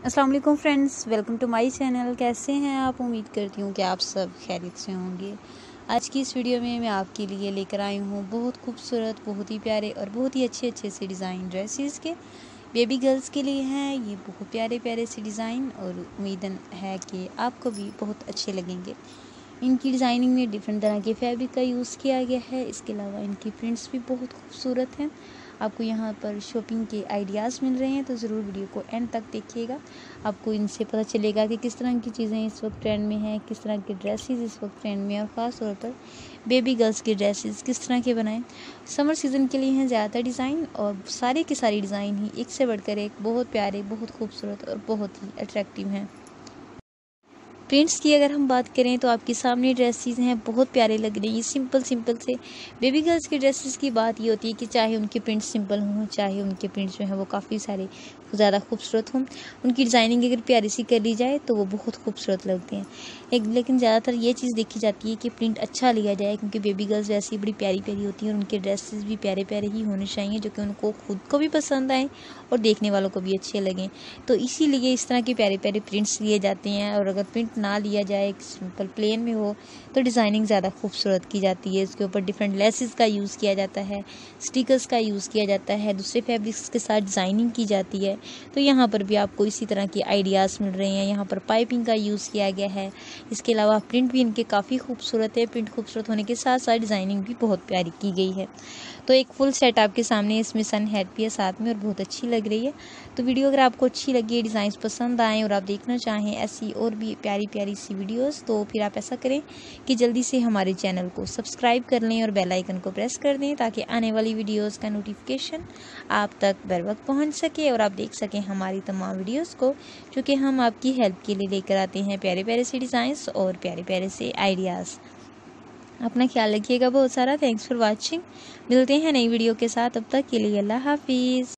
अस्सलाम वालेकुम friends, welcome to my channel. कैसे हैं आप? उम्मीद करती हूँ कि आप सब खैरियत से होंगे। आज की इस वीडियो में मैं आपके लिए लेकर आई हूँ बहुत खूबसूरत, बहुत ही प्यारे और बहुत ही अच्छे से डिज़ाइन ड्रेसेस के बेबी गर्ल्स के लिए हैं। ये बहुत प्यारे प्यारे से डिज़ाइन और उम्मीद है कि आपको भी बहुत अच्छे लगेंगे। इनकी डिज़ाइनिंग में डिफरेंट तरह के फैब्रिक का यूज़ किया गया है। इसके अलावा इनकी प्रिंट्स भी बहुत खूबसूरत हैं। आपको यहाँ पर शॉपिंग के आइडियाज़ मिल रहे हैं, तो ज़रूर वीडियो को एंड तक देखिएगा। आपको इनसे पता चलेगा कि किस तरह की चीज़ें इस वक्त ट्रेंड में हैं, किस तरह के ड्रेसेस इस वक्त ट्रेंड में हैं, और ख़ास तौर पर बेबी गर्ल्स के ड्रेसेस किस तरह के बनाएं। समर सीज़न के लिए हैं ज़्यादातर डिज़ाइन, और सारे के सारी डिज़ाइन ही एक से बढ़कर एक बहुत प्यारे, बहुत खूबसूरत और बहुत ही अट्रैक्टिव हैं। प्रिंट्स की अगर हम बात करें तो आपके सामने ड्रेसेस हैं, बहुत प्यारे लग रहे हैं। ये सिंपल से बेबी गर्ल्स के ड्रेसेस की बात ये होती है कि चाहे उनके प्रिंट्स सिंपल हों, चाहे उनके प्रिंट्स जो हैं वो काफ़ी सारे ज़्यादा खूबसूरत हों, उनकी डिज़ाइनिंग अगर प्यारी सी कर ली जाए तो वो बहुत खूबसूरत लगते हैं। लेकिन ज़्यादातर ये चीज़ देखी जाती है कि प्रिंट अच्छा लिया जाए, क्योंकि बेबी गर्ल्स वैसे ही बड़ी प्यारी प्यारी होती हैं और उनके ड्रेसेस भी प्यारे प्यारे ही होने चाहिए, जो कि उनको खुद को भी पसंद आएँ और देखने वालों को भी अच्छे लगें। तो इसीलिए इस तरह के प्यारे प्यारे प्रिंट्स लिए जाते हैं, और अगर प्रिंट ना लिया जाए, एक सिंपल प्लेन में हो, तो डिज़ाइनिंग ज़्यादा खूबसूरत की जाती है। इसके ऊपर डिफरेंट लेसेस का यूज़ किया जाता है, स्टिकर्स का यूज़ किया जाता है, दूसरे फैब्रिक्स के साथ डिज़ाइनिंग की जाती है। तो यहाँ पर भी आपको इसी तरह के आइडियाज़ मिल रहे हैं। यहाँ पर पाइपिंग का यूज़ किया गया है। इसके अलावा प्रिंट भी इनके काफ़ी खूबसूरत है। प्रिंट खूबसूरत होने के साथ साथ डिज़ाइनिंग भी बहुत प्यारी की गई है। तो एक फुल सेट आपके सामने इसमें सन हेड भी है साथ में, और बहुत अच्छी लग रही है। तो वीडियो अगर आपको अच्छी लगी, डिज़ाइंस पसंद आएँ और आप देखना चाहें ऐसी और भी प्यारी प्यारी सी वीडियोस, तो फिर आप ऐसा करें कि जल्दी से हमारे चैनल को सब्सक्राइब कर लें और बेल आइकन को प्रेस कर दें, ताकि आने वाली वीडियोस का नोटिफिकेशन आप तक बर वक्त पहुँच सके और आप देख सकें हमारी तमाम वीडियोज़ को, जो कि हम आपकी हेल्प के लिए लेकर आते हैं। प्यारे प्यारे से डिज़ाइंस और प्यारे प्यारे से आइडियाज़। अपना ख्याल रखिएगा बहुत सारा। Thanks for watching. मिलते हैं नई वीडियो के साथ, तब तक के लिए अल्लाह हाफिज़।